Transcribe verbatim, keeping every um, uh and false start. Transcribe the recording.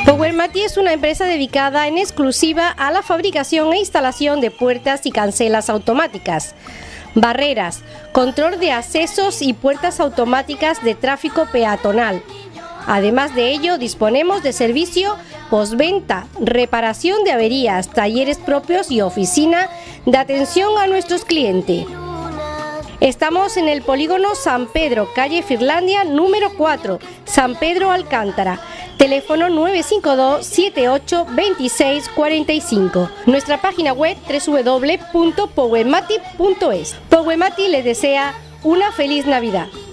Powermati es una empresa dedicada en exclusiva a la fabricación e instalación de puertas y cancelas automáticas, barreras, control de accesos y puertas automáticas de tráfico peatonal. Además de ello, disponemos de servicio postventa, reparación de averías, talleres propios y oficina de atención a nuestros clientes. Estamos en el polígono San Pedro, calle Finlandia, número cuatro, San Pedro Alcántara. Teléfono nueve cinco dos, siete ocho, dos seis cuatro cinco. Nuestra página web doble u doble u doble u punto powermati punto es. Powermati les desea una feliz Navidad.